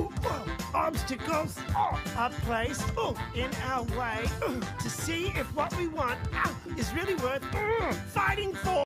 Obstacles are placed in our way to see if what we want is really worth fighting for.